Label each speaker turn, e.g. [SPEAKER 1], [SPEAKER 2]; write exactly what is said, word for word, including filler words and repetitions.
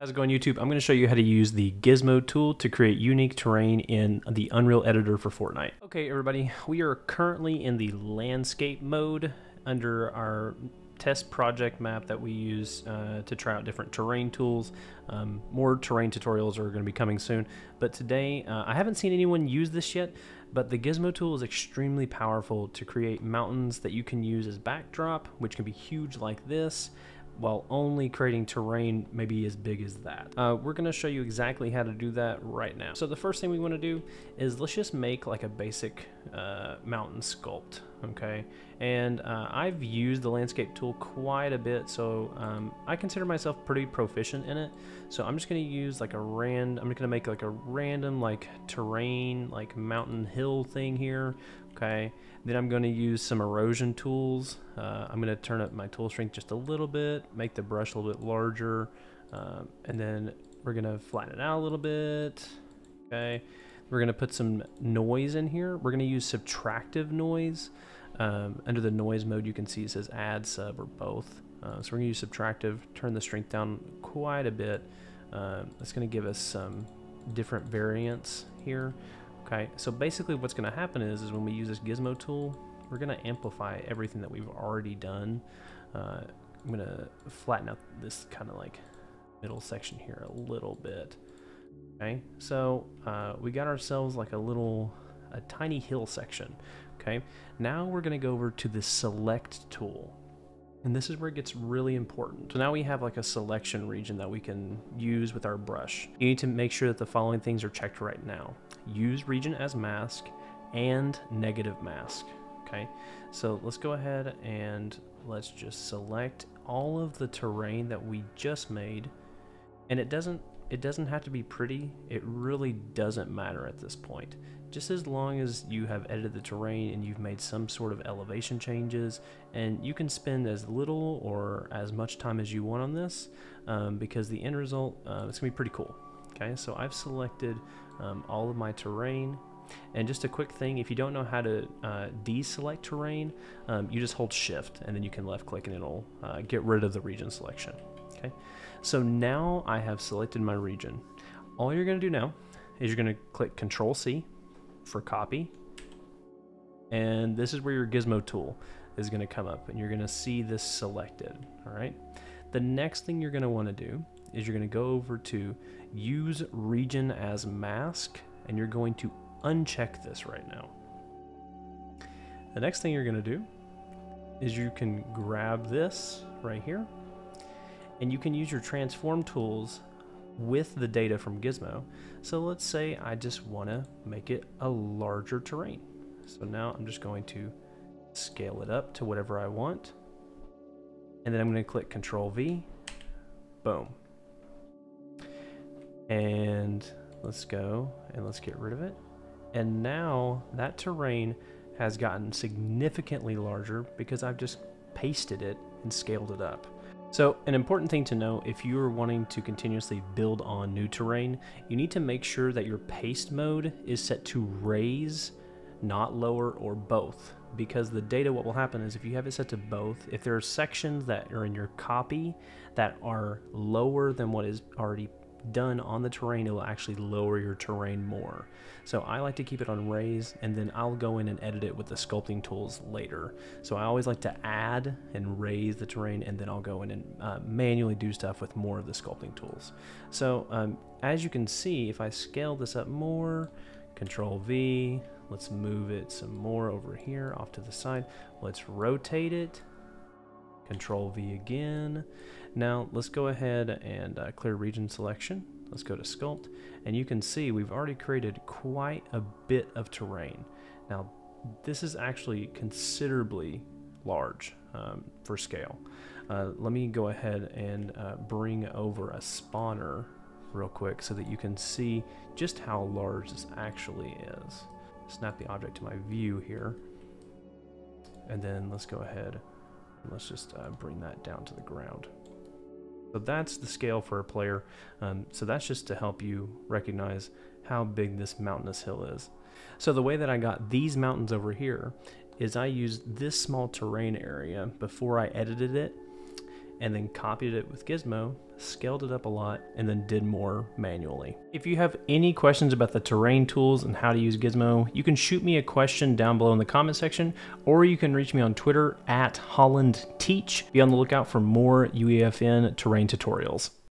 [SPEAKER 1] How's it going, YouTube? I'm going to show you how to use the Gizmo tool to create unique terrain in the Unreal Editor for Fortnite. Okay, everybody, we are currently in the landscape mode under our test project map that we use uh, to try out different terrain tools. Um, more terrain tutorials are going to be coming soon, but today uh, I haven't seen anyone use this yet, but the Gizmo tool is extremely powerful to create mountains that you can use as backdrop, which can be huge like this, while only creating terrain maybe as big as that. Uh, we're gonna show you exactly how to do that right now. So the first thing we wanna do is let's just make like a basic uh, mountain sculpt, okay? And uh, I've used the landscape tool quite a bit, so um, I consider myself pretty proficient in it. So I'm just gonna use like a rand, I'm just gonna make like a random like terrain, like mountain hill thing here, okay? Then I'm going to use some erosion tools. Uh, I'm going to turn up my tool strength just a little bit, make the brush a little bit larger, um, and then we're going to flatten it out a little bit. Okay, we're going to put some noise in here. We're going to use subtractive noise. Um, under the noise mode, you can see it says add, sub, or both. Uh, so we're going to use subtractive, turn the strength down quite a bit. Uh, that's going to give us some different variants here. Okay, so basically what's going to happen is, is when we use this Gizmo tool, we're going to amplify everything that we've already done. Uh, I'm going to flatten out this kind of like middle section here a little bit. Okay, so uh, we got ourselves like a little, a tiny hill section. Okay, now we're going to go over to the select tool. And this is where it gets really important. So now we have like a selection region that we can use with our brush. You need to make sure that the following things are checked right now. Use region as mask and negative mask. Okay, so let's go ahead and let's just select all of the terrain that we just made. And it doesn't it doesn't have to be pretty. It really doesn't matter at this point. Just as long as you have edited the terrain and you've made some sort of elevation changes, and you can spend as little or as much time as you want on this, um, because the end result, uh, it's gonna be pretty cool. Okay, so I've selected um, all of my terrain. And just a quick thing, if you don't know how to uh, deselect terrain, um, you just hold shift and then you can left click and it'll uh, get rid of the region selection. Okay, so now I have selected my region. All you're gonna do now is you're gonna click control C for copy, and this is where your Gizmo tool is going to come up and you're going to see this selected. All right, the next thing you're going to want to do is you're going to go over to use region as mask, and you're going to uncheck this right now. The next thing you're going to do is you can grab this right here and you can use your transform tools with the data from Gizmo. So let's say I just want to make it a larger terrain. So now I'm just going to scale it up to whatever I want. And then I'm going to click control V. Boom. And let's go and let's get rid of it. And now that terrain has gotten significantly larger because I've just pasted it and scaled it up. So an important thing to know, if you are wanting to continuously build on new terrain, you need to make sure that your paste mode is set to raise, not lower, or both. Because the data, what will happen is if you have it set to both, if there are sections that are in your copy that are lower than what is already done on the terrain, it will actually lower your terrain more. So I like to keep it on raise, and then I'll go in and edit it with the sculpting tools later. So I always like to add and raise the terrain, and then I'll go in and uh, manually do stuff with more of the sculpting tools. So um, as you can see, if I scale this up more, control V, let's move it some more over here off to the side. Let's rotate it, control V again. Now let's go ahead and uh, clear region selection. Let's go to sculpt, and you can see we've already created quite a bit of terrain. Now this is actually considerably large um, for scale. Uh, let me go ahead and uh, bring over a spawner real quick so that you can see just how large this actually is. Snap the object to my view here, and then let's go ahead and let's just uh, bring that down to the ground. So that's the scale for a player. Um, so that's just to help you recognize how big this mountainous hill is. So the way that I got these mountains over here is I used this small terrain area before I edited it, and then copied it with Gizmo, scaled it up a lot, and then did more manually. If you have any questions about the terrain tools and how to use Gizmo, you can shoot me a question down below in the comment section, or you can reach me on Twitter at HollandTeach. Be on the lookout for more U E F N terrain tutorials.